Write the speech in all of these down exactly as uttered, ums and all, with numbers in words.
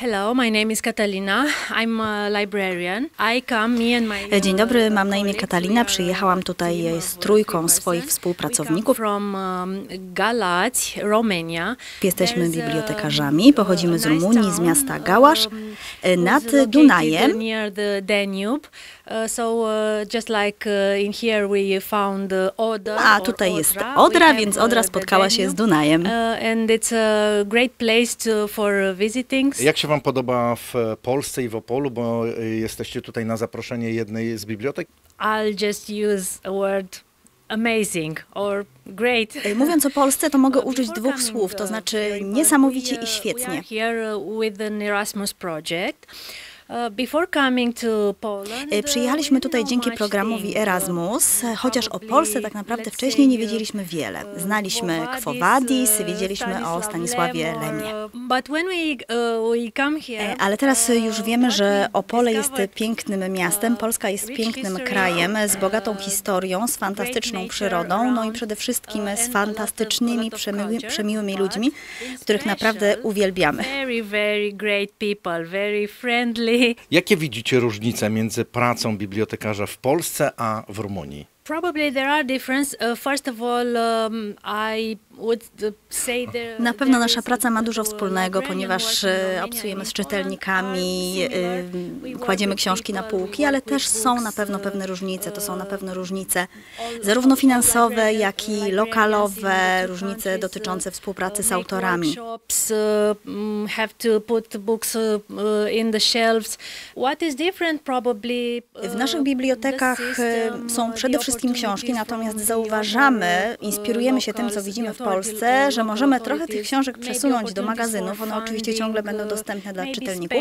Hello, my name is Katalina. I'm a librarian. I come, me and my Dzień dobry, mam na imię Katalina. Przyjechałam tutaj z trójką swoich współpracowników. From Galați, Romania. Jesteśmy bibliotekarzami, pochodzimy z Rumunii, z miasta Galați, nad Dunajem. Near the Danube. So just like in here we found Oder. A tutaj jest Odra, więc Odra spotkała się z Dunajem. And it's a great place for visiting. Jak się wam podoba w Polsce i w Opolu, bo jesteście tutaj na zaproszenie jednej z bibliotek? I'll just use a word amazing or great. Mówiąc o Polsce, to mogę użyć dwóch słów, to znaczy niesamowicie i świetnie. Here with an Erasmus project. Przyjechaliśmy tutaj dzięki programowi Erasmus, chociaż o Polsce tak naprawdę wcześniej nie wiedzieliśmy wiele. Znaliśmy Quo Vadis, wiedzieliśmy o Stanisławie Lemie. Ale teraz już wiemy, że Opole jest pięknym miastem, Polska jest pięknym krajem, z bogatą historią, z fantastyczną przyrodą, no i przede wszystkim z fantastycznymi, przemiły, przemiłymi ludźmi, których naprawdę uwielbiamy. Jakie widzicie różnice między pracą bibliotekarza w Polsce a w Rumunii? Probably there are differences. Uh, first of all, um, I would say there, Na pewno nasza praca ma dużo wspólnego, ponieważ obcujemy z czytelnikami, kładziemy książki na półki, ale też są na pewno pewne różnice. To są na pewno różnice zarówno finansowe, jak i lokalowe, różnice dotyczące współpracy z autorami. W naszych bibliotekach są przede wszystkim książki, natomiast zauważamy, inspirujemy się tym, co widzimy w Polsce, że możemy trochę tych książek przesunąć do magazynów. One oczywiście ciągle będą dostępne dla czytelników.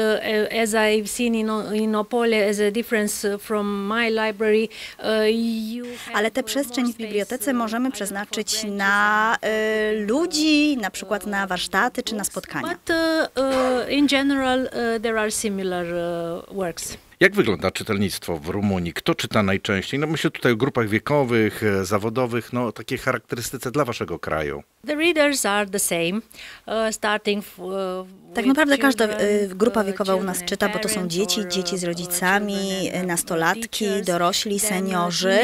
Ale tę przestrzeń w bibliotece możemy przeznaczyć na y, ludzi, na przykład na warsztaty czy na spotkania. But, uh, in general, uh, there are similar uh, works. Jak wygląda czytelnictwo w Rumunii? Kto czyta najczęściej? No myślę tutaj o grupach wiekowych, zawodowych, no takie charakterystyce dla waszego kraju. The readers are the same, uh, starting uh, Tak naprawdę każda y, grupa wiekowa u nas czyta, bo to są dzieci, dzieci z rodzicami, nastolatki, dorośli, seniorzy.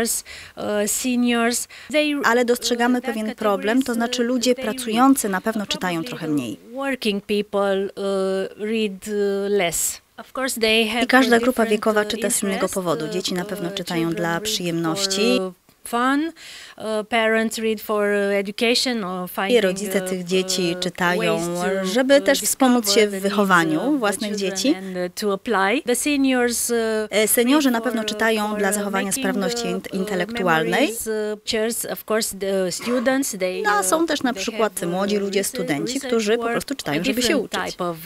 Ale dostrzegamy pewien problem, to znaczy ludzie pracujący na pewno czytają trochę mniej. Working people read less. I każda grupa wiekowa czyta z innego powodu. Dzieci na pewno czytają dla przyjemności. I rodzice tych dzieci czytają, żeby też wspomóc się w wychowaniu własnych dzieci. Seniorzy na pewno czytają dla zachowania sprawności intelektualnej. No, a są też na przykład młodzi ludzie, studenci, którzy po prostu czytają, żeby się uczyć.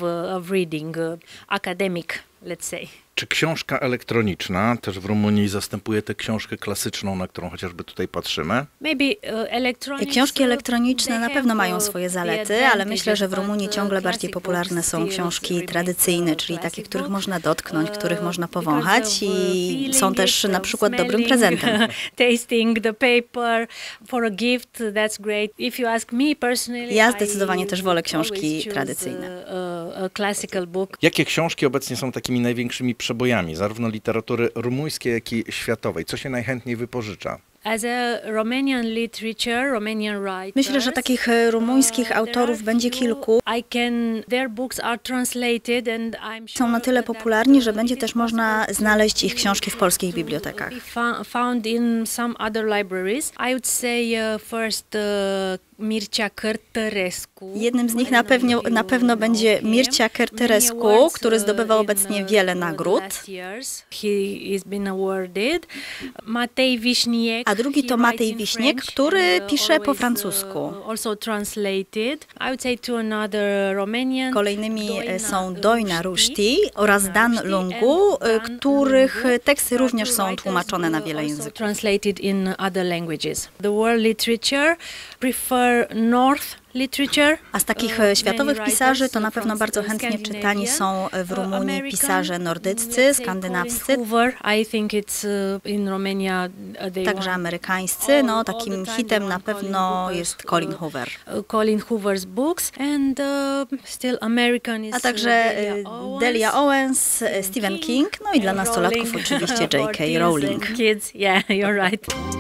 Czy książka elektroniczna też w Rumunii zastępuje tę książkę klasyczną, na którą chociażby tutaj patrzymy? Książki elektroniczne na pewno mają swoje zalety, ale myślę, że w Rumunii ciągle bardziej popularne są książki tradycyjne, czyli takie, których można dotknąć, których można powąchać i są też na przykład dobrym prezentem. Ja zdecydowanie też wolę książki tradycyjne. Jakie książki obecnie są takimi największymi przebojami, zarówno literatury rumuńskiej, jak i światowej? Co się najchętniej wypożycza? Myślę, że takich rumuńskich autorów będzie kilku. Są na tyle popularni, że będzie też można znaleźć ich książki w polskich bibliotekach. Mircea Cărtărescu. Jednym z nich na pewno, na pewno będzie Mircea Cărtărescu, który zdobywa obecnie wiele nagród. A drugi to Matej Wiśniek, który pisze po francusku. Kolejnymi są Doina Rushti oraz Dan Lungu, których teksty również są tłumaczone na wiele języków. further north literature. A z takich e, światowych pisarzy to na pewno bardzo chętnie czytani są w Rumunii pisarze nordyccy, skandynawscy, I think it's in Romania. także amerykańscy. No, takim hitem na pewno jest Colin Hoover. Colin Hoover's books and still American is A także Delia Owens, Stephen King, no i dla nastolatków oczywiście J K Rowling. Kids, yeah, you're right.